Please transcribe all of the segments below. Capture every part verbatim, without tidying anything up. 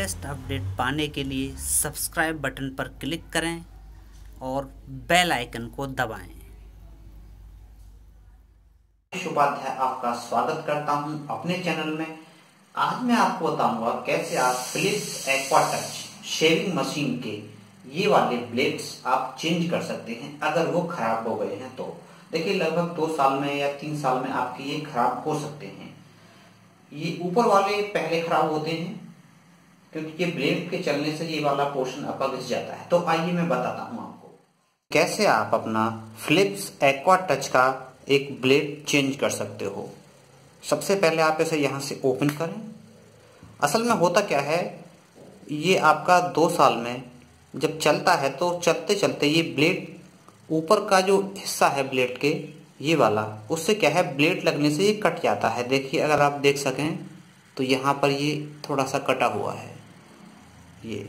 Latest update पाने के लिए सब्सक्राइब बटन पर क्लिक करें और बेल आइकन को दबाएं। उपाध्याय आपका स्वागत करता हूं अपने चैनल में। आज मैं आपको बताऊंगा कैसे आप Philips aqua touch shaving machine के ये वाले ब्लेड्स आप चेंज कर सकते हैं अगर वो खराब हो गए हैं तो। देखिए लगभग दो साल में या तीन साल में आपके ये खराब हो सकते हैं। ये ऊपर वाले पहले खराब होते हैं क्योंकि ये ब्लेड के चलने से ये वाला पोर्शन आपका घिस जाता है। तो आइए मैं बताता हूं आपको कैसे आप अपना फिलिप्स एक्वा टच का एक ब्लेड चेंज कर सकते हो। सबसे पहले आप इसे यहाँ से ओपन करें। असल में होता क्या है, ये आपका दो साल में जब चलता है तो चलते चलते ये ब्लेड ऊपर का जो हिस्सा है ब्लेड के ये वाला, उससे क्या है ब्लेड लगने से ये कट जाता है। देखिए अगर आप देख सकें तो यहाँ पर ये थोड़ा सा कटा हुआ है ये,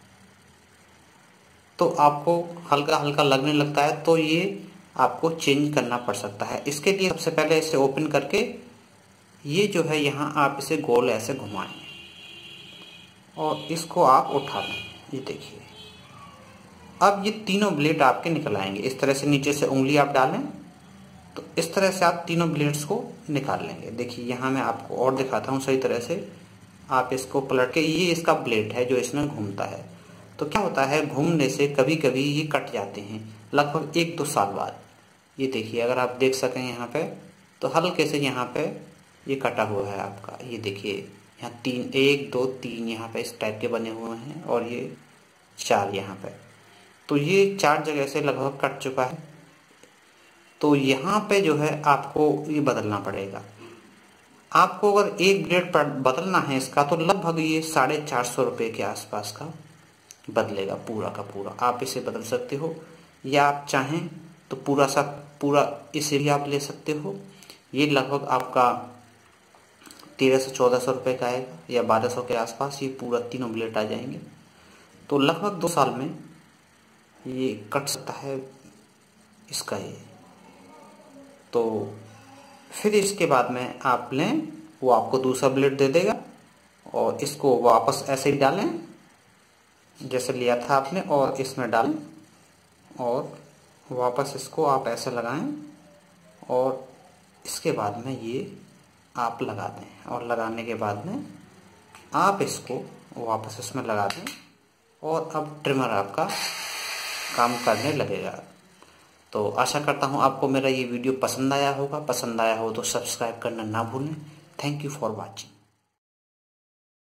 तो आपको हल्का हल्का लगने लगता है तो ये आपको चेंज करना पड़ सकता है। इसके लिए सबसे पहले इसे ओपन करके ये जो है यहाँ आप इसे गोल ऐसे घुमाएं और इसको आप उठा लें। ये देखिए अब ये तीनों ब्लेड आपके निकल आएंगे। इस तरह से नीचे से उंगली आप डालें तो इस तरह से आप तीनों ब्लेड्स को निकाल लेंगे। देखिए यहाँ मैं आपको और दिखाता हूँ सही तरह से। आप इसको पलट के, ये इसका ब्लेड है जो इसमें घूमता है। तो क्या होता है, घूमने से कभी कभी ये कट जाते हैं लगभग एक दो साल बाद। ये देखिए अगर आप देख सकें यहाँ पे तो हल्के से यहाँ पे ये कटा हुआ है आपका। ये देखिए यहाँ तीन, एक दो तीन यहाँ पे इस टाइप के बने हुए हैं और ये चार यहाँ पे, तो ये चार जगह से लगभग कट चुका है। तो यहाँ पे जो है आपको ये बदलना पड़ेगा। आपको अगर एक ब्लेड बदलना है इसका तो लगभग ये साढ़े चार सौ रुपये के आसपास का बदलेगा पूरा का पूरा। आप इसे बदल सकते हो या आप चाहें तो पूरा सा पूरा इसे भी आप ले सकते हो। ये लगभग आपका तेरह से चौदह सौ रुपये का आएगा या बारह सौ के आसपास। ये पूरा तीनों ब्लेड आ जाएंगे। तो लगभग दो साल में ये कट सकता है इसका ये। तो फिर इसके बाद में आप लें, वो आपको दूसरा ब्लेड दे देगा और इसको वापस ऐसे ही डालें जैसे लिया था आपने और इसमें डालें और वापस इसको आप ऐसे लगाएं और इसके बाद में ये आप लगा दें और लगाने के बाद में आप इसको वापस इसमें लगा दें और अब ट्रिमर आपका काम करने लगेगा। तो आशा करता हूँ आपको मेरा ये वीडियो पसंद आया होगा। पसंद आया हो तो सब्सक्राइब करना ना भूलें। Thank you for watching.